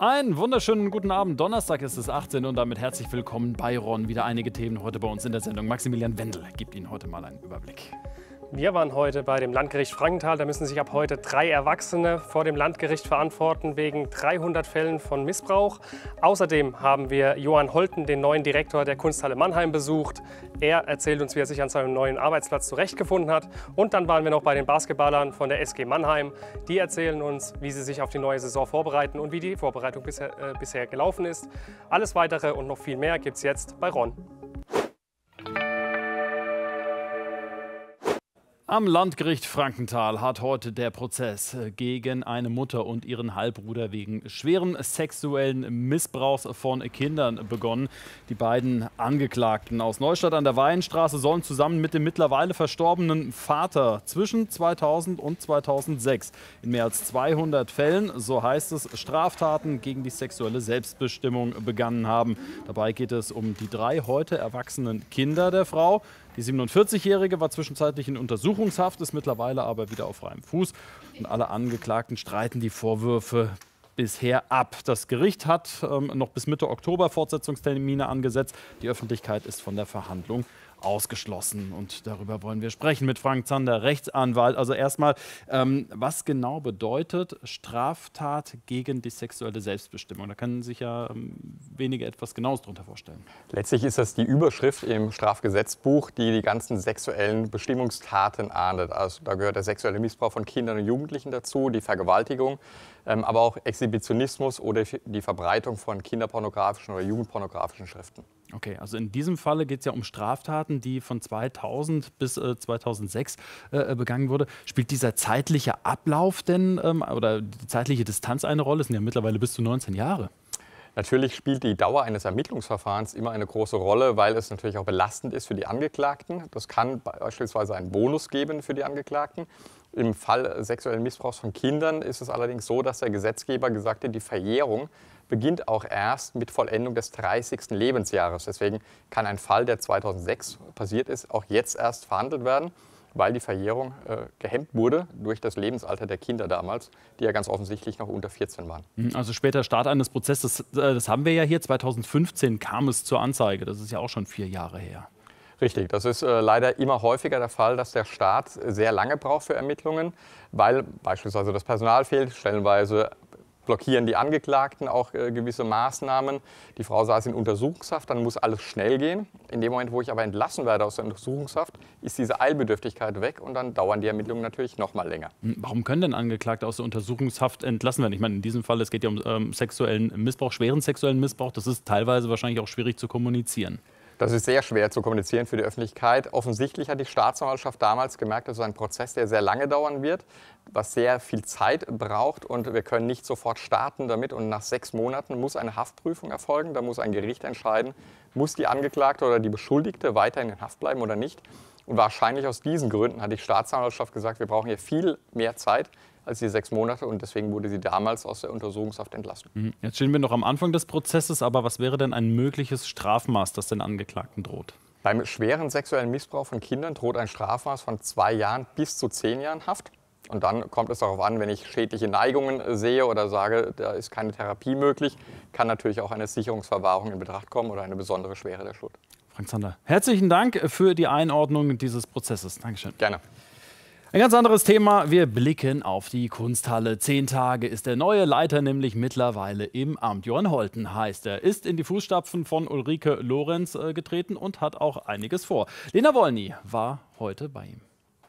Einen wunderschönen guten Abend. Donnerstag ist es 18 und damit herzlich willkommen bei Ron. Wieder einige Themen heute bei uns in der Sendung. Maximilian Wendel gibt Ihnen heute mal einen Überblick. Wir waren heute bei dem Landgericht Frankenthal. Da müssen sich ab heute 3 Erwachsene vor dem Landgericht verantworten wegen 300 Fällen von Missbrauch. Außerdem haben wir Johann Holten, den neuen Direktor der Kunsthalle Mannheim, besucht. Er erzählt uns, wie er sich an seinem neuen Arbeitsplatz zurechtgefunden hat. Und dann waren wir noch bei den Basketballern von der SG Mannheim. Die erzählen uns, wie sie sich auf die neue Saison vorbereiten und wie die Vorbereitung bisher gelaufen ist. Alles Weitere und noch viel mehr gibt es jetzt bei Ron. Am Landgericht Frankenthal hat heute der Prozess gegen eine Mutter und ihren Halbbruder wegen schweren sexuellen Missbrauchs von Kindern begonnen. Die beiden Angeklagten aus Neustadt an der Weinstraße sollen zusammen mit dem mittlerweile verstorbenen Vater zwischen 2000 und 2006 in mehr als 200 Fällen, so heißt es, Straftaten gegen die sexuelle Selbstbestimmung begangen haben. Dabei geht es um die 3 heute erwachsenen Kinder der Frau. Die 47-Jährige war zwischenzeitlich in Untersuchungshaft, ist mittlerweile aber wieder auf freiem Fuß. Und alle Angeklagten streiten die Vorwürfe bisher ab. Das Gericht hat noch bis Mitte Oktober Fortsetzungstermine angesetzt. Die Öffentlichkeit ist von der Verhandlung ausgeschlossen. Und darüber wollen wir sprechen mit Frank Zander, Rechtsanwalt. Also erstmal, was genau bedeutet Straftat gegen die sexuelle Selbstbestimmung? Da können sich ja wenige etwas Genaues darunter vorstellen. Letztlich ist das die Überschrift im Strafgesetzbuch, die die ganzen sexuellen Bestimmungstaten ahndet. Also da gehört der sexuelle Missbrauch von Kindern und Jugendlichen dazu, die Vergewaltigung, aber auch Exhibitionismus oder die Verbreitung von kinderpornografischen oder jugendpornografischen Schriften. Okay, also in diesem Falle geht es ja um Straftaten, die von 2000 bis 2006 begangen wurde. Spielt dieser zeitliche Ablauf denn oder die zeitliche Distanz eine Rolle? Es sind ja mittlerweile bis zu 19 Jahre. Natürlich spielt die Dauer eines Ermittlungsverfahrens immer eine große Rolle, weil es natürlich auch belastend ist für die Angeklagten. Das kann beispielsweise einen Bonus geben für die Angeklagten. Im Fall sexuellen Missbrauchs von Kindern ist es allerdings so, dass der Gesetzgeber gesagt hat, die Verjährung beginnt auch erst mit Vollendung des 30. Lebensjahres. Deswegen kann ein Fall, der 2006 passiert ist, auch jetzt erst verhandelt werden, weil die Verjährung gehemmt wurde durch das Lebensalter der Kinder damals, die ja ganz offensichtlich noch unter 14 waren. Also später Start eines Prozesses, das haben wir ja hier. 2015 kam es zur Anzeige. Das ist ja auch schon 4 Jahre her. Richtig, das ist leider immer häufiger der Fall, dass der Staat sehr lange braucht für Ermittlungen, weil beispielsweise das Personal fehlt, stellenweise blockieren die Angeklagten auch gewisse Maßnahmen. Die Frau saß in Untersuchungshaft, dann muss alles schnell gehen. In dem Moment, wo ich aber entlassen werde aus der Untersuchungshaft, ist diese Eilbedürftigkeit weg und dann dauern die Ermittlungen natürlich noch mal länger. Warum können denn Angeklagte aus der Untersuchungshaft entlassen werden? Ich meine, in diesem Fall, es geht ja um sexuellen Missbrauch, schweren sexuellen Missbrauch. Das ist teilweise wahrscheinlich auch schwierig zu kommunizieren. Das ist sehr schwer zu kommunizieren für die Öffentlichkeit. Offensichtlich hat die Staatsanwaltschaft damals gemerkt, das ist ein Prozess, der sehr lange dauern wird, was sehr viel Zeit braucht und wir können nicht sofort starten damit. Und nach 6 Monaten muss eine Haftprüfung erfolgen, da muss ein Gericht entscheiden, muss die Angeklagte oder die Beschuldigte weiterhin in Haft bleiben oder nicht. Und wahrscheinlich aus diesen Gründen hat die Staatsanwaltschaft gesagt, wir brauchen hier viel mehr Zeit als die 6 Monate und deswegen wurde sie damals aus der Untersuchungshaft entlassen. Jetzt stehen wir noch am Anfang des Prozesses, aber was wäre denn ein mögliches Strafmaß, das den Angeklagten droht? Beim schweren sexuellen Missbrauch von Kindern droht ein Strafmaß von 2 Jahren bis zu 10 Jahren Haft. Und dann kommt es darauf an, wenn ich schädliche Neigungen sehe oder sage, da ist keine Therapie möglich, kann natürlich auch eine Sicherungsverwahrung in Betracht kommen oder eine besondere Schwere der Schuld. Frank Zander, herzlichen Dank für die Einordnung dieses Prozesses. Dankeschön. Gerne. Ein ganz anderes Thema. Wir blicken auf die Kunsthalle. 10 Tage ist der neue Leiter nämlich mittlerweile im Amt. Johann Holten heißt er, ist in die Fußstapfen von Ulrike Lorenz getreten und hat auch einiges vor. Lena Wolny war heute bei ihm.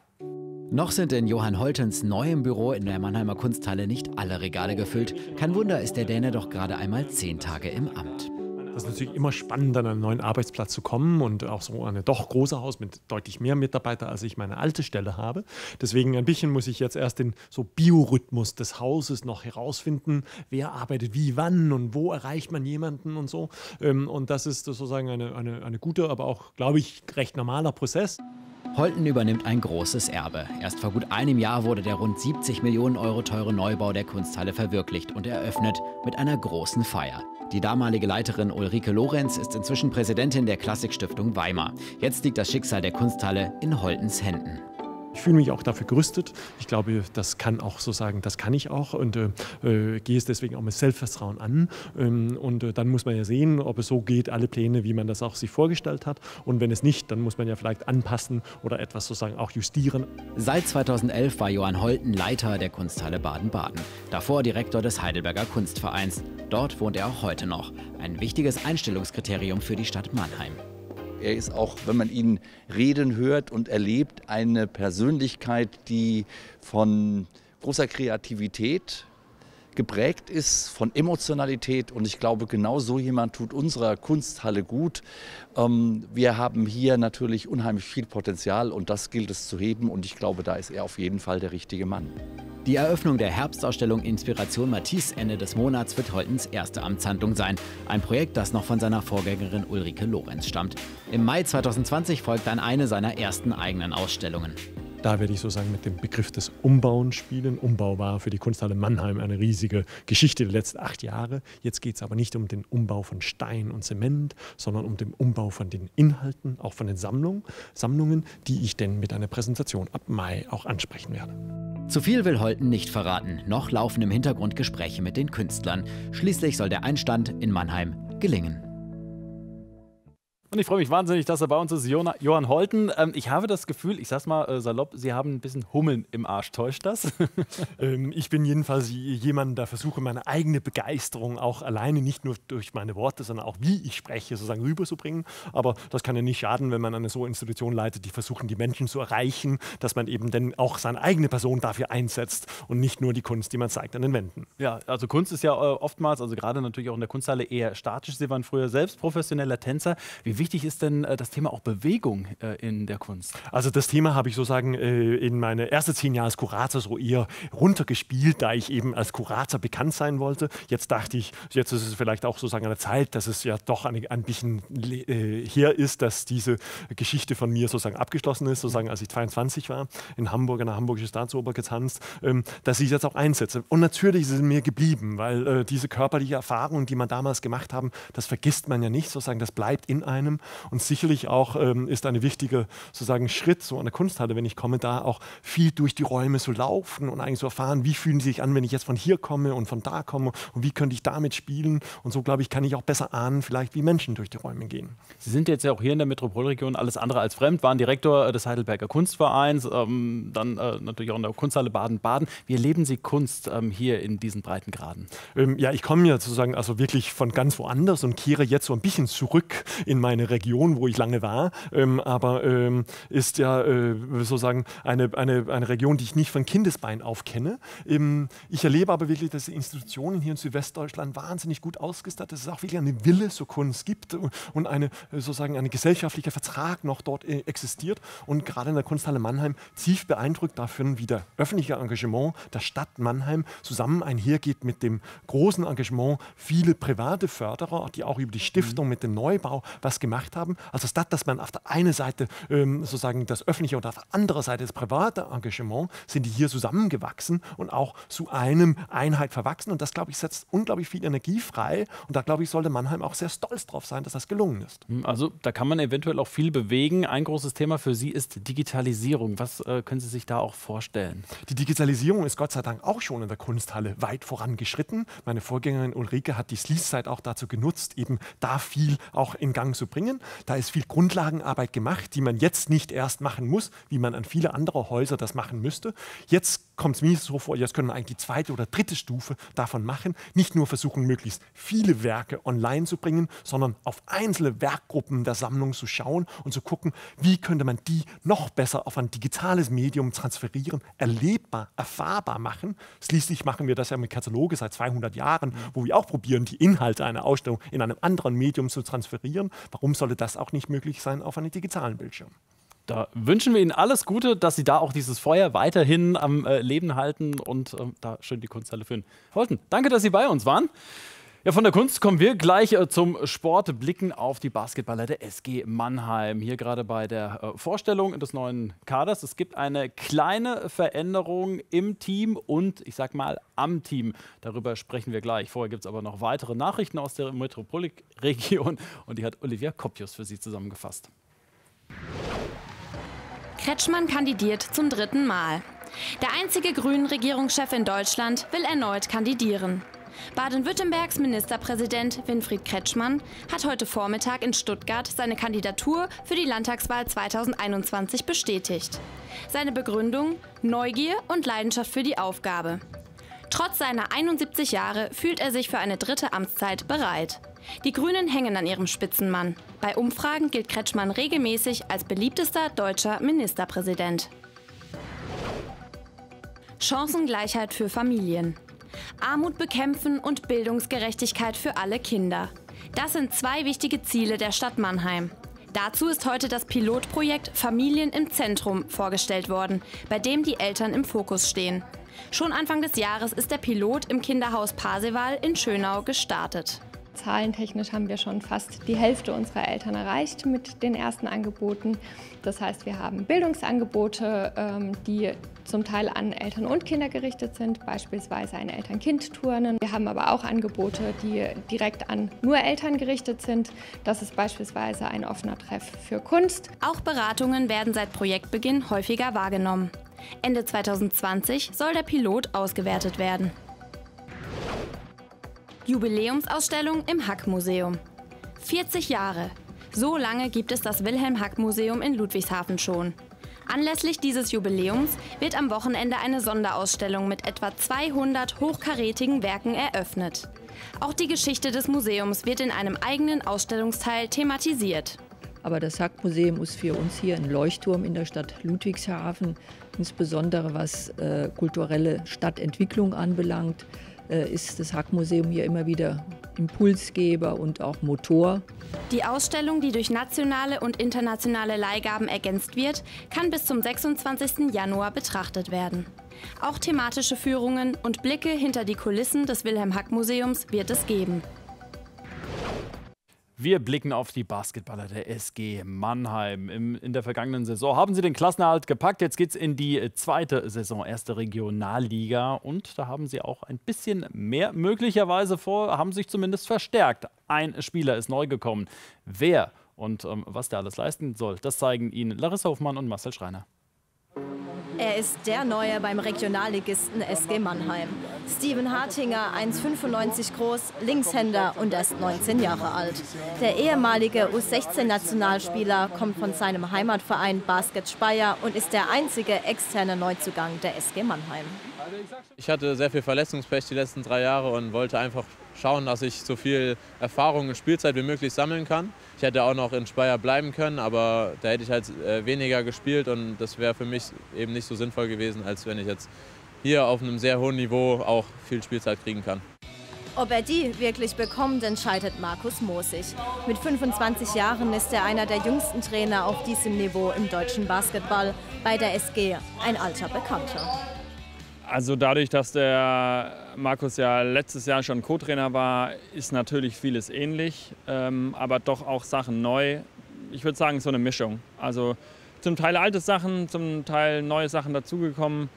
Noch sind in Johann Holtens neuem Büro in der Mannheimer Kunsthalle nicht alle Regale gefüllt. Kein Wunder, ist der Däne doch gerade einmal 10 Tage im Amt. Das ist natürlich immer spannend, an einen neuen Arbeitsplatz zu kommen und auch so ein doch großes Haus mit deutlich mehr Mitarbeitern, als ich meine alte Stelle habe. Deswegen ein bisschen muss ich jetzt erst den so Biorhythmus des Hauses noch herausfinden. Wer arbeitet wie, wann und wo erreicht man jemanden und so. Und das ist sozusagen eine gute, aber auch, glaube ich, recht normaler Prozess. Holten übernimmt ein großes Erbe. Erst vor gut einem Jahr wurde der rund 70 Millionen Euro teure Neubau der Kunsthalle verwirklicht und eröffnet mit einer großen Feier. Die damalige Leiterin Ulrike Lorenz ist inzwischen Präsidentin der Klassikstiftung Weimar. Jetzt liegt das Schicksal der Kunsthalle in Holtens Händen. Ich fühle mich auch dafür gerüstet. Ich glaube, das kann auch so sagen, das kann ich auch und gehe es deswegen auch mit Selbstvertrauen an. Dann muss man ja sehen, ob es so geht, alle Pläne, wie man das auch sich vorgestellt hat. Und wenn es nicht, dann muss man ja vielleicht anpassen oder etwas sozusagen auch justieren. Seit 2011 war Johann Holten Leiter der Kunsthalle Baden-Baden. Davor Direktor des Heidelberger Kunstvereins. Dort wohnt er auch heute noch. Ein wichtiges Einstellungskriterium für die Stadt Mannheim. Er ist auch, wenn man ihn reden hört und erlebt, eine Persönlichkeit, die von großer Kreativität geprägt ist, von Emotionalität. Und ich glaube, genau so jemand tut unserer Kunsthalle gut. Wir haben hier natürlich unheimlich viel Potenzial und das gilt es zu heben. Und ich glaube, da ist er auf jeden Fall der richtige Mann. Die Eröffnung der Herbstausstellung Inspiration Matisse Ende des Monats wird Holtens erste Amtshandlung sein. Ein Projekt, das noch von seiner Vorgängerin Ulrike Lorenz stammt. Im Mai 2020 folgt dann eine seiner ersten eigenen Ausstellungen. Da werde ich sozusagen mit dem Begriff des Umbauens spielen. Umbau war für die Kunsthalle Mannheim eine riesige Geschichte der letzten 8 Jahre. Jetzt geht es aber nicht um den Umbau von Stein und Zement, sondern um den Umbau von den Inhalten, auch von den Sammlungen, die ich denn mit einer Präsentation ab Mai auch ansprechen werde. Zu viel will Holten nicht verraten. Noch laufen im Hintergrund Gespräche mit den Künstlern. Schließlich soll der Einstand in Mannheim gelingen. Und ich freue mich wahnsinnig, dass er bei uns ist, Johann Holten. Ich habe das Gefühl, ich sag's mal salopp, Sie haben ein bisschen Hummeln im Arsch. Täuscht das? Ich bin jedenfalls jemand, der versuche, meine eigene Begeisterung auch alleine, nicht nur durch meine Worte, sondern auch wie ich spreche, sozusagen rüberzubringen. Aber das kann ja nicht schaden, wenn man eine so Institution leitet, die versuchen, die Menschen zu erreichen, dass man eben dann auch seine eigene Person dafür einsetzt und nicht nur die Kunst, die man zeigt an den Wänden. Ja, also Kunst ist ja oftmals, also gerade natürlich auch in der Kunsthalle, eher statisch. Sie waren früher selbst professioneller Tänzer. Wie wichtig ist denn das Thema auch Bewegung in der Kunst? Also das Thema habe ich sozusagen in meine ersten 10 Jahre als Kurator so eher runtergespielt, da ich eben als Kurator bekannt sein wollte. Jetzt dachte ich, jetzt ist es vielleicht auch sozusagen an der Zeit, dass es ja doch ein bisschen her ist, dass diese Geschichte von mir sozusagen abgeschlossen ist, sozusagen als ich 22 war, in Hamburg, an der Hamburgischen Staatsoper getanzt, dass ich jetzt auch einsetze. Und natürlich ist es mir geblieben, weil diese körperliche Erfahrung, die man damals gemacht haben, das vergisst man ja nicht, sozusagen, das bleibt in einem. Und sicherlich auch ist ein wichtiger sozusagen Schritt so an der Kunsthalle, wenn ich komme, da auch viel durch die Räume zu laufen und eigentlich so erfahren, wie fühlen sie sich an, wenn ich jetzt von hier komme und von da komme und wie könnte ich damit spielen. Und so, glaube ich, kann ich auch besser ahnen, vielleicht wie Menschen durch die Räume gehen. Sie sind jetzt ja auch hier in der Metropolregion alles andere als fremd, waren Direktor des Heidelberger Kunstvereins, dann natürlich auch in der Kunsthalle Baden-Baden. Wie erleben Sie Kunst hier in diesen Breitengraden? Ja, ich komme ja sozusagen also wirklich von ganz woanders und kehre jetzt so ein bisschen zurück in meine Region, wo ich lange war, aber ist ja sozusagen eine Region, die ich nicht von Kindesbein auf kenne. Ich erlebe aber wirklich, dass die Institutionen hier in Südwestdeutschland wahnsinnig gut ausgestattet sind, dass es auch wirklich eine Wille zur Kunst gibt und sozusagen ein gesellschaftlicher Vertrag noch dort existiert. Und gerade in der Kunsthalle Mannheim tief beeindruckt davon, wie der öffentliche Engagement der Stadt Mannheim zusammen einhergeht mit dem großen Engagement viele private Förderer, die auch über die Stiftung mit dem Neubau was gemacht haben. Also statt, dass man auf der einen Seite sozusagen das öffentliche und auf der anderen Seite das private Engagement, sind die hier zusammengewachsen und auch zu einem Einheit verwachsen. Und das, glaube ich, setzt unglaublich viel Energie frei. Und da, glaube ich, sollte Mannheim auch sehr stolz drauf sein, dass das gelungen ist. Also da kann man eventuell auch viel bewegen. Ein großes Thema für Sie ist Digitalisierung. Was können Sie sich da auch vorstellen? Die Digitalisierung ist Gott sei Dank auch schon in der Kunsthalle weit vorangeschritten. Meine Vorgängerin Ulrike hat die Sleece-Zeit auch dazu genutzt, eben da viel auch in Gang zu bringen. Da ist viel Grundlagenarbeit gemacht, die man jetzt nicht erst machen muss, wie man an viele andere Häuser das machen müsste. Jetzt kommt es mir so vor, jetzt können wir eigentlich die zweite oder dritte Stufe davon machen. Nicht nur versuchen, möglichst viele Werke online zu bringen, sondern auf einzelne Werkgruppen der Sammlung zu schauen und zu gucken, wie könnte man die noch besser auf ein digitales Medium transferieren, erlebbar, erfahrbar machen. Schließlich machen wir das ja mit Kataloge seit 200 Jahren, wo wir auch probieren, die Inhalte einer Ausstellung in einem anderen Medium zu transferieren. Warum sollte das auch nicht möglich sein auf einem digitalen Bildschirm? Da wünschen wir Ihnen alles Gute, dass Sie da auch dieses Feuer weiterhin am Leben halten und da schön die Kunsthalle führen. Holten, danke, dass Sie bei uns waren. Ja, von der Kunst kommen wir gleich zum Sport, blicken auf die Basketballer der SG Mannheim. Hier gerade bei der Vorstellung des neuen Kaders. Es gibt eine kleine Veränderung im Team und, ich sag mal, am Team. Darüber sprechen wir gleich. Vorher gibt es aber noch weitere Nachrichten aus der Metropolregion und die hat Olivia Koppius für Sie zusammengefasst. Kretschmann kandidiert zum 3. Mal. Der einzige Grünen-Regierungschef in Deutschland will erneut kandidieren. Baden-Württembergs Ministerpräsident Winfried Kretschmann hat heute Vormittag in Stuttgart seine Kandidatur für die Landtagswahl 2021 bestätigt. Seine Begründung: Neugier und Leidenschaft für die Aufgabe. Trotz seiner 71 Jahre fühlt er sich für eine 3. Amtszeit bereit. Die Grünen hängen an ihrem Spitzenmann. Bei Umfragen gilt Kretschmann regelmäßig als beliebtester deutscher Ministerpräsident. Chancengleichheit für Familien. Armut bekämpfen und Bildungsgerechtigkeit für alle Kinder. Das sind 2 wichtige Ziele der Stadt Mannheim. Dazu ist heute das Pilotprojekt Familien im Zentrum vorgestellt worden, bei dem die Eltern im Fokus stehen. Schon Anfang des Jahres ist der Pilot im Kinderhaus Parseval in Schönau gestartet. Zahlentechnisch haben wir schon fast die Hälfte unserer Eltern erreicht mit den ersten Angeboten. Das heißt, wir haben Bildungsangebote, die zum Teil an Eltern und Kinder gerichtet sind, beispielsweise ein Eltern-Kind-Turnen. Wir haben aber auch Angebote, die direkt an nur Eltern gerichtet sind. Das ist beispielsweise ein offener Treff für Kunst. Auch Beratungen werden seit Projektbeginn häufiger wahrgenommen. Ende 2020 soll der Pilot ausgewertet werden. Jubiläumsausstellung im Hack-Museum. 40 Jahre. So lange gibt es das Wilhelm-Hack-Museum in Ludwigshafen schon. Anlässlich dieses Jubiläums wird am Wochenende eine Sonderausstellung mit etwa 200 hochkarätigen Werken eröffnet. Auch die Geschichte des Museums wird in einem eigenen Ausstellungsteil thematisiert. Aber das Hack-Museum ist für uns hier ein Leuchtturm in der Stadt Ludwigshafen, insbesondere was kulturelle Stadtentwicklung anbelangt. Ist das Hack-Museum hier immer wieder Impulsgeber und auch Motor. Die Ausstellung, die durch nationale und internationale Leihgaben ergänzt wird, kann bis zum 26. Januar betrachtet werden. Auch thematische Führungen und Blicke hinter die Kulissen des Wilhelm-Hack-Museums wird es geben. Wir blicken auf die Basketballer der SG Mannheim. In der vergangenen Saison haben sie den Klassenerhalt gepackt. Jetzt geht es in die 2. Saison, 1. Regionalliga. Und da haben sie auch ein bisschen mehr möglicherweise vor, haben sich zumindest verstärkt. Ein Spieler ist neu gekommen. Wer und was der alles leisten soll, das zeigen Ihnen Larissa Hofmann und Marcel Schreiner. Er ist der Neue beim Regionalligisten SG Mannheim. Steven Hartinger, 1,95 groß, Linkshänder und erst 19 Jahre alt. Der ehemalige U16-Nationalspieler kommt von seinem Heimatverein Basket Speyer und ist der einzige externe Neuzugang der SG Mannheim. Ich hatte sehr viel Verletzungspech die letzten 3 Jahre und wollte einfach schauen, dass ich so viel Erfahrung und Spielzeit wie möglich sammeln kann. Ich hätte auch noch in Speyer bleiben können, aber da hätte ich halt weniger gespielt und das wäre für mich eben nicht so sinnvoll gewesen, als wenn ich jetzt hier auf einem sehr hohen Niveau auch viel Spielzeit kriegen kann. Ob er die wirklich bekommt, entscheidet Markus Mosig. Mit 25 Jahren ist er einer der jüngsten Trainer auf diesem Niveau im deutschen Basketball. Bei der SG ein alter Bekannter. Also dadurch, dass der Markus ja letztes Jahr schon Co-Trainer war, ist natürlich vieles ähnlich, aber doch auch Sachen neu. Ich würde sagen, so eine Mischung. Also zum Teil alte Sachen, zum Teil neue Sachen dazugekommen.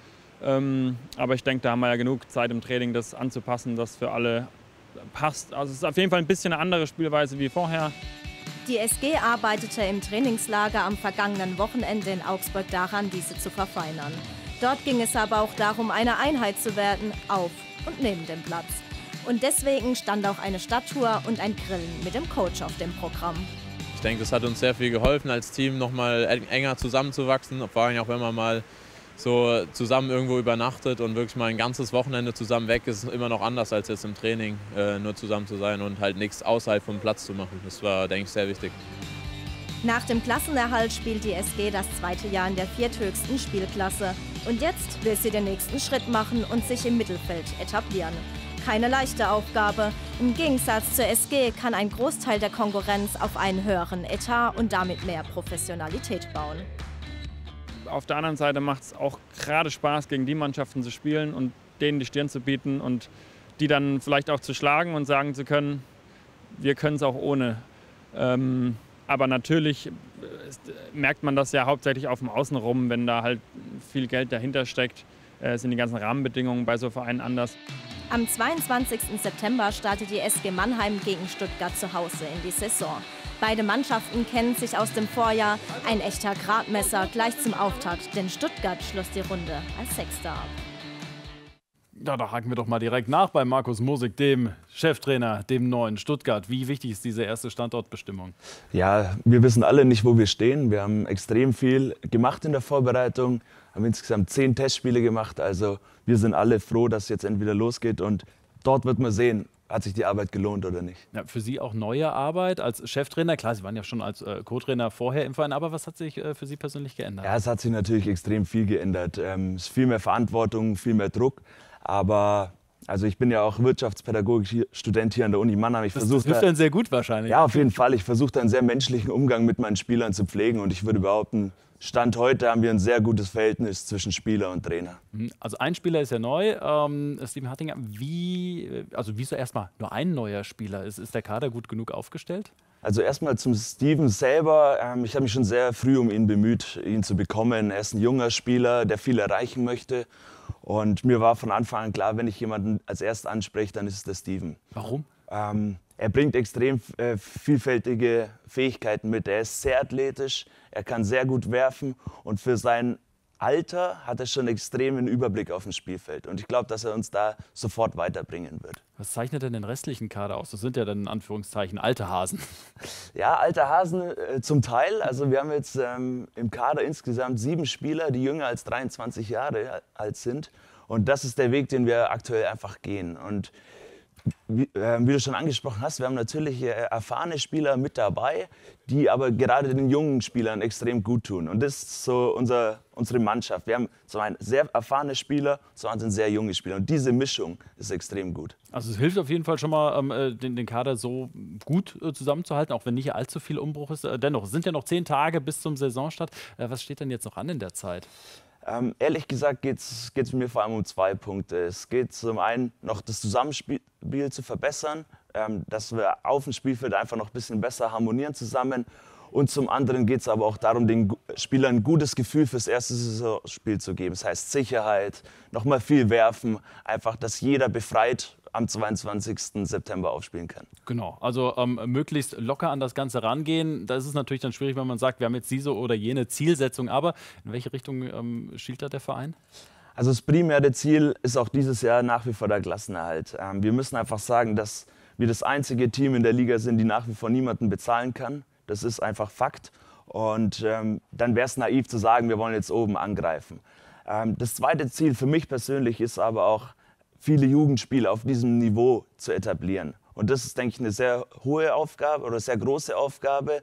Aber ich denke, da haben wir ja genug Zeit im Training, das anzupassen, das für alle passt. Also es ist auf jeden Fall ein bisschen eine andere Spielweise wie vorher. Die SG arbeitete im Trainingslager am vergangenen Wochenende in Augsburg daran, diese zu verfeinern. Dort ging es aber auch darum, eine Einheit zu werden, auf und neben dem Platz. Und deswegen stand auch eine Stadttour und ein Grillen mit dem Coach auf dem Programm. Ich denke, das hat uns sehr viel geholfen, als Team noch mal enger zusammenzuwachsen. Vor allem auch, wenn man mal so zusammen irgendwo übernachtet und wirklich mal ein ganzes Wochenende zusammen weg ist, ist immer noch anders als jetzt im Training, nur zusammen zu sein und halt nichts außerhalb vom Platz zu machen. Das war, denke ich, sehr wichtig. Nach dem Klassenerhalt spielt die SG das 2. Jahr in der 4. Spielklasse. Und jetzt will sie den nächsten Schritt machen und sich im Mittelfeld etablieren. Keine leichte Aufgabe. Im Gegensatz zur SG kann ein Großteil der Konkurrenz auf einen höheren Etat und damit mehr Professionalität bauen. Auf der anderen Seite macht es auch gerade Spaß, gegen die Mannschaften zu spielen und denen die Stirn zu bieten und die dann vielleicht auch zu schlagen und sagen zu können, wir können es auch ohne. Aber natürlich merkt man das ja hauptsächlich auf dem Außenrum, wenn da halt viel Geld dahinter steckt, sind die ganzen Rahmenbedingungen bei so Vereinen anders. Am 22. September startet die SG Mannheim gegen Stuttgart zu Hause in die Saison. Beide Mannschaften kennen sich aus dem Vorjahr. Ein echter Gradmesser gleich zum Auftakt, denn Stuttgart schloss die Runde als Sechster ab. Ja, da haken wir doch mal direkt nach bei Markus Musig, dem Cheftrainer, dem neuen Stuttgart. Wie wichtig ist diese erste Standortbestimmung? Ja, wir wissen alle nicht, wo wir stehen. Wir haben extrem viel gemacht in der Vorbereitung, haben insgesamt 10 Testspiele gemacht. Also wir sind alle froh, dass es jetzt entweder losgeht und dort wird man sehen, hat sich die Arbeit gelohnt oder nicht. Ja, für Sie auch neue Arbeit als Cheftrainer? Klar, Sie waren ja schon als Co-Trainer vorher im Verein, aber was hat sich für Sie persönlich geändert? Ja, es hat sich natürlich extrem viel geändert. Es ist viel mehr Verantwortung, viel mehr Druck. Aber also ich bin ja auch Wirtschaftspädagogik-Student hier an der Uni Mannheim. Das hilft dann sehr gut wahrscheinlich. Ja, auf jeden Fall. Ich versuche da einen sehr menschlichen Umgang mit meinen Spielern zu pflegen. Und ich würde behaupten, Stand heute haben wir ein sehr gutes Verhältnis zwischen Spieler und Trainer. Also ein Spieler ist ja neu, Steven Hartinger. Wieso erstmal nur ein neuer Spieler? Ist der Kader gut genug aufgestellt? Also erstmal zum Steven selber. Ich habe mich schon sehr früh um ihn bemüht, ihn zu bekommen. Er ist ein junger Spieler, der viel erreichen möchte. Und mir war von Anfang an klar, wenn ich jemanden als erst anspreche, dann ist es der Steven. Warum? Er bringt extrem vielfältige Fähigkeiten mit. Er ist sehr athletisch, er kann sehr gut werfen und für sein Alter hat er schon extremen Überblick auf dem Spielfeld. Und ich glaube, dass er uns da sofort weiterbringen wird. Was zeichnet denn den restlichen Kader aus? Das sind ja dann in Anführungszeichen alte Hasen. Ja, alte Hasen zum Teil. Also wir haben jetzt im Kader insgesamt 7 Spieler, die jünger als 23 Jahre alt sind. Und das ist der Weg, den wir aktuell einfach gehen. Und wie du schon angesprochen hast, wir haben natürlich erfahrene Spieler mit dabei, die aber gerade den jungen Spielern extrem gut tun. Und das ist so unsere Mannschaft. Wir haben zum einen sehr erfahrene Spieler, zum anderen sehr junge Spieler. Und diese Mischung ist extrem gut. Also es hilft auf jeden Fall schon mal, den Kader so gut zusammenzuhalten, auch wenn nicht allzu viel Umbruch ist. Dennoch, es sind ja noch 10 Tage bis zum Saisonstart. Was steht denn jetzt noch an in der Zeit? Ehrlich gesagt geht es mir vor allem um 2 Punkte. Es geht zum einen noch das Zusammenspiel zu verbessern, dass wir auf dem Spielfeld einfach noch ein bisschen besser harmonieren zusammen. Und zum anderen geht es aber auch darum, den Spielern ein gutes Gefühl fürs erste Saisonspiel zu geben. Das heißt Sicherheit, nochmal viel werfen, einfach, dass jeder befreit am 22. September aufspielen kann. Genau, also möglichst locker an das Ganze rangehen. Da ist es natürlich dann schwierig, wenn man sagt, wir haben jetzt diese oder jene Zielsetzung. Aber in welche Richtung schielt da der Verein? Also das primäre Ziel ist auch dieses Jahr nach wie vor der Klassenerhalt. Wir müssen einfach sagen, dass wir das einzige Team in der Liga sind, die nach wie vor niemanden bezahlen kann. Das ist einfach Fakt. Und dann wäre es naiv zu sagen, wir wollen jetzt oben angreifen. Das zweite Ziel für mich persönlich ist aber auch, viele Jugendspiele auf diesem Niveau zu etablieren. Und das ist, denke ich, eine sehr hohe Aufgabe oder sehr große Aufgabe.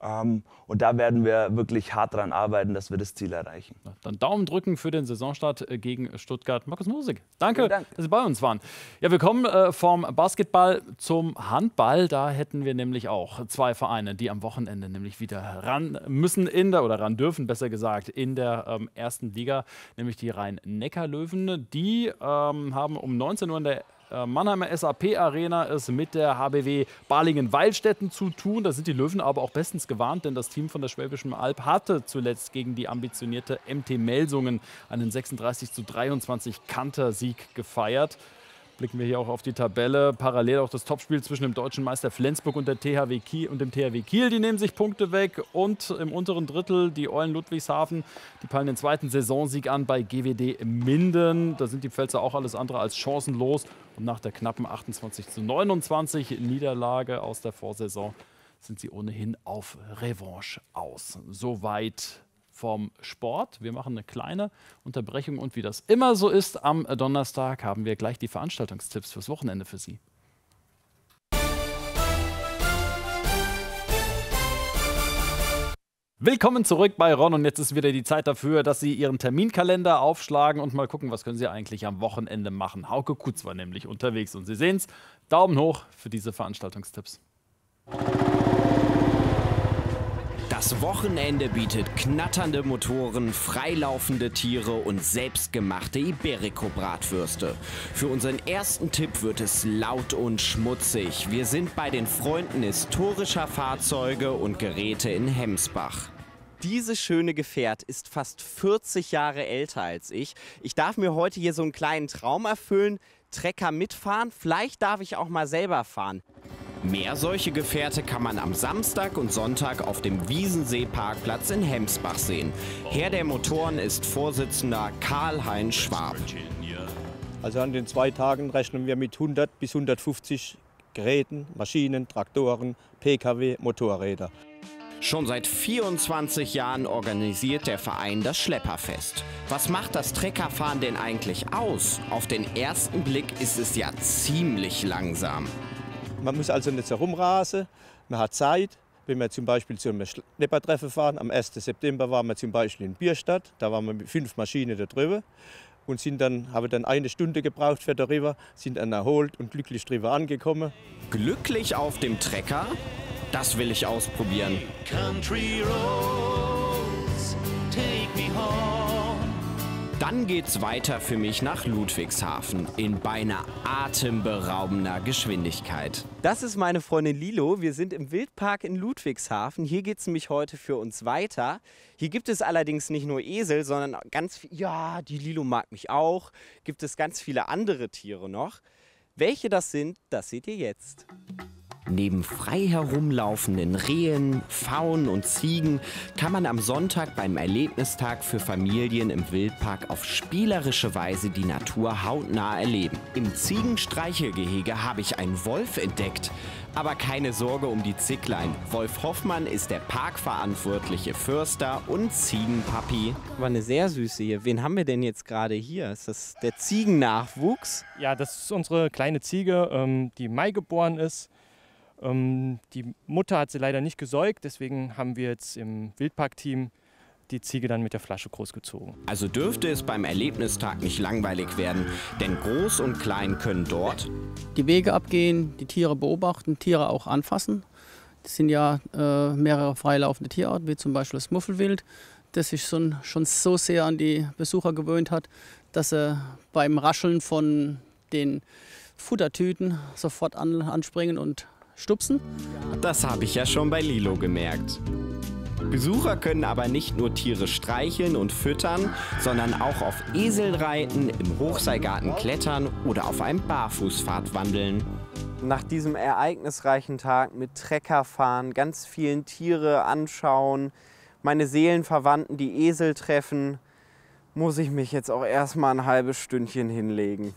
Und da werden wir wirklich hart dran arbeiten, dass wir das Ziel erreichen. Dann Daumen drücken für den Saisonstart gegen Stuttgart. Markus Musig, danke, dass Sie bei uns waren. Ja, wir kommen vom Basketball zum Handball. Da hätten wir nämlich auch 2 Vereine, die am Wochenende nämlich wieder ran müssen ran dürfen, besser gesagt, in der ersten Liga, nämlich die Rhein-Neckar-Löwen. Die haben um 19 Uhr in der Mannheimer SAP-Arena es mit der HBW Balingen-Weilstätten zu tun. Da sind die Löwen aber auch bestens gewarnt, denn das Team von der Schwäbischen Alb hatte zuletzt gegen die ambitionierte MT Melsungen einen 36:23 Kantersieg gefeiert. Blicken wir hier auch auf die Tabelle. Parallel auch das Topspiel zwischen dem deutschen Meister Flensburg und dem THW Kiel. Die nehmen sich Punkte weg. Und im unteren Drittel die Eulen Ludwigshafen. Die peilen den 2. Saisonsieg an bei GWD Minden. Da sind die Pfälzer auch alles andere als chancenlos. Und nach der knappen 28:29 Niederlage aus der Vorsaison sind sie ohnehin auf Revanche aus. Soweit vom Sport. Wir machen eine kleine Unterbrechung und wie das immer so ist, am Donnerstag haben wir gleich die Veranstaltungstipps fürs Wochenende für Sie. Willkommen zurück bei Ron und jetzt ist wieder die Zeit dafür, dass Sie Ihren Terminkalender aufschlagen und mal gucken, was können Sie eigentlich am Wochenende machen. Hauke Kutz war nämlich unterwegs und Sie sehen es. Daumen hoch für diese Veranstaltungstipps. Das Wochenende bietet knatternde Motoren, freilaufende Tiere und selbstgemachte Iberico-Bratwürste. Für unseren ersten Tipp wird es laut und schmutzig. Wir sind bei den Freunden historischer Fahrzeuge und Geräte in Hemsbach. Dieses schöne Gefährt ist fast 40 Jahre älter als ich. Ich darf mir heute hier so einen kleinen Traum erfüllen, Trecker mitfahren. Vielleicht darf ich auch mal selber fahren. Mehr solche Gefährte kann man am Samstag und Sonntag auf dem Wiesensee-Parkplatz in Hemsbach sehen. Herr der Motoren ist Vorsitzender Karl-Heinz Schwab. Also an den 2 Tagen rechnen wir mit 100 bis 150 Geräten, Maschinen, Traktoren, Pkw, Motorräder. Schon seit 24 Jahren organisiert der Verein das Schlepperfest. Was macht das Treckerfahren denn eigentlich aus? Auf den ersten Blick ist es ja ziemlich langsam. Man muss also nicht so rumrasen, man hat Zeit. Wenn wir zum Beispiel zu einem Schleppertreffen fahren, am 1. September waren wir zum Beispiel in Bierstadt, da waren wir mit 5 Maschinen da drüber und haben dann 1 Stunde gebraucht für darüber, sind dann erholt und glücklich drüber angekommen. Glücklich auf dem Trecker? Das will ich ausprobieren. Country roads, take me home. Dann geht's weiter für mich nach Ludwigshafen in beinahe atemberaubender Geschwindigkeit. Das ist meine Freundin Lilo. Wir sind im Wildpark in Ludwigshafen. Hier geht es nämlich heute für uns weiter. Hier gibt es allerdings nicht nur Esel, sondern ganz viel, ja, die Lilo mag mich auch, gibt es ganz viele andere Tiere noch. Welche das sind, das seht ihr jetzt. Neben frei herumlaufenden Rehen, Pfauen und Ziegen kann man am Sonntag beim Erlebnistag für Familien im Wildpark auf spielerische Weise die Natur hautnah erleben. Im Ziegenstreichelgehege habe ich einen Wolf entdeckt. Aber keine Sorge um die Zicklein. Wolf Hoffmann ist der parkverantwortliche Förster und Ziegenpapi. War eine sehr süße hier. Wen haben wir denn jetzt gerade hier? Ist das der Ziegennachwuchs? Ja, das ist unsere kleine Ziege, die Mai geboren ist. Die Mutter hat sie leider nicht gesäugt, deswegen haben wir jetzt im Wildparkteam die Ziege dann mit der Flasche großgezogen. Also dürfte es beim Erlebnistag nicht langweilig werden, denn Groß und Klein können dort die Wege abgehen, die Tiere beobachten, Tiere auch anfassen. Das sind ja mehrere freilaufende Tierarten, wie zum Beispiel das Muffelwild, das sich schon so sehr an die Besucher gewöhnt hat, dass sie beim Rascheln von den Futtertüten sofort anspringen und stupsen. Das habe ich ja schon bei Lilo gemerkt. Besucher können aber nicht nur Tiere streicheln und füttern, sondern auch auf Esel reiten, im Hochseilgarten klettern oder auf einem Barfußpfad wandeln. Nach diesem ereignisreichen Tag mit Treckerfahren, ganz vielen Tiere anschauen, meine Seelenverwandten, die Esel treffen, muss ich mich jetzt auch erstmal ein halbes Stündchen hinlegen.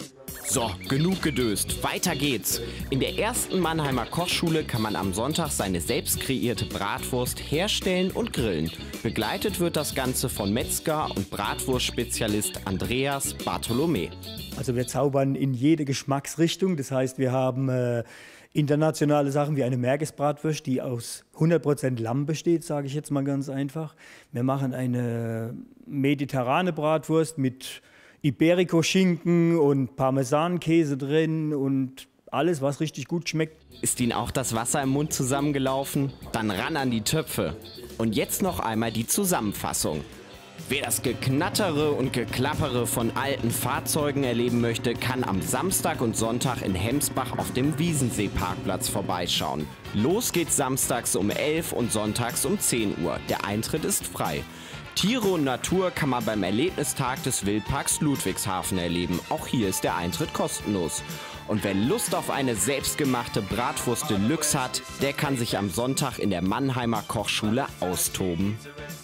So, genug gedöst. Weiter geht's. In der ersten Mannheimer Kochschule kann man am Sonntag seine selbst kreierte Bratwurst herstellen und grillen. Begleitet wird das Ganze von Metzger und Bratwurstspezialist Andreas Bartholomä. Also wir zaubern in jede Geschmacksrichtung. Das heißt, wir haben internationale Sachen wie eine Mergesbratwurst, die aus 100% Lamm besteht, sage ich jetzt mal ganz einfach. Wir machen eine mediterrane Bratwurst mit Iberico-Schinken und Parmesankäse drin und alles, was richtig gut schmeckt. Ist Ihnen auch das Wasser im Mund zusammengelaufen? Dann ran an die Töpfe. Und jetzt noch einmal die Zusammenfassung. Wer das Geknattere und Geklappere von alten Fahrzeugen erleben möchte, kann am Samstag und Sonntag in Hemsbach auf dem Wiesensee-Parkplatz vorbeischauen. Los geht's samstags um 11 und sonntags um 10 Uhr. Der Eintritt ist frei. Tiere und Natur kann man beim Erlebnistag des Wildparks Ludwigshafen erleben. Auch hier ist der Eintritt kostenlos. Und wer Lust auf eine selbstgemachte Bratwurst Deluxe hat, der kann sich am Sonntag in der Mannheimer Kochschule austoben.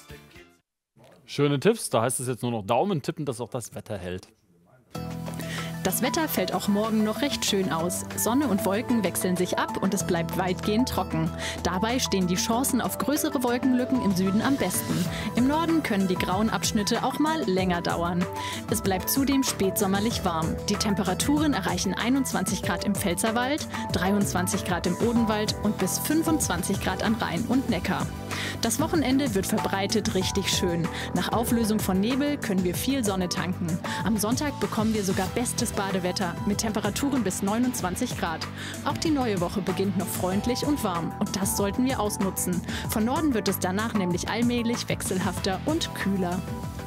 Schöne Tipps, da heißt es jetzt nur noch Daumen tippen, dass auch das Wetter hält. Das Wetter fällt auch morgen noch recht schön aus. Sonne und Wolken wechseln sich ab und es bleibt weitgehend trocken. Dabei stehen die Chancen auf größere Wolkenlücken im Süden am besten. Im Norden können die grauen Abschnitte auch mal länger dauern. Es bleibt zudem spätsommerlich warm. Die Temperaturen erreichen 21 Grad im Pfälzerwald, 23 Grad im Odenwald und bis 25 Grad an Rhein und Neckar. Das Wochenende wird verbreitet richtig schön. Nach Auflösung von Nebel können wir viel Sonne tanken. Am Sonntag bekommen wir sogar bestes Badewetter mit Temperaturen bis 29 Grad. Auch die neue Woche beginnt noch freundlich und warm und das sollten wir ausnutzen. Von Norden wird es danach nämlich allmählich wechselhafter und kühler.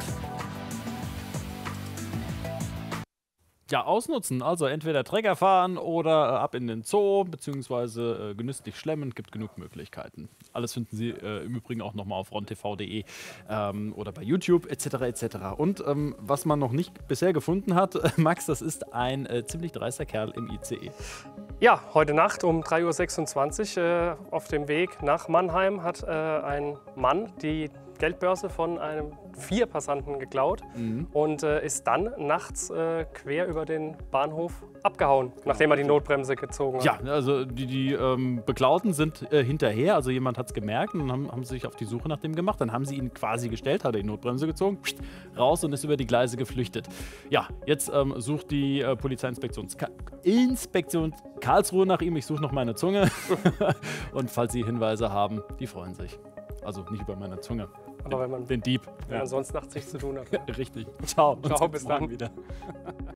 Ja, ausnutzen. Also entweder Trecker fahren oder ab in den Zoo, beziehungsweise genüsslich schlemmen. Gibt genug Möglichkeiten. Alles finden Sie im Übrigen auch nochmal auf rontv.de oder bei YouTube etc. etc. Und was man noch nicht bisher gefunden hat, Max, das ist ein ziemlich dreister Kerl im ICE. Ja, heute Nacht um 3:26 Uhr auf dem Weg nach Mannheim hat ein Mann die Geldbörse von 4 Passanten geklaut und ist dann nachts quer über den Bahnhof abgehauen, nachdem er die Notbremse gezogen hat. Ja, also die Beklauten sind hinterher, also jemand hat es gemerkt und haben sich auf die Suche nach dem gemacht. Dann haben sie ihn quasi gestellt, hat er die Notbremse gezogen, raus und ist über die Gleise geflüchtet. Ja, jetzt sucht die Polizeiinspektion Karlsruhe nach ihm. Ich suche noch meine Zunge. Und falls Sie Hinweise haben, die freuen sich. Also nicht über meine Zunge. Aber wenn man den Dieb. Wenn man sonst nachts nichts zu tun hat. Richtig. Ciao. Ciao, bis dann. Wieder.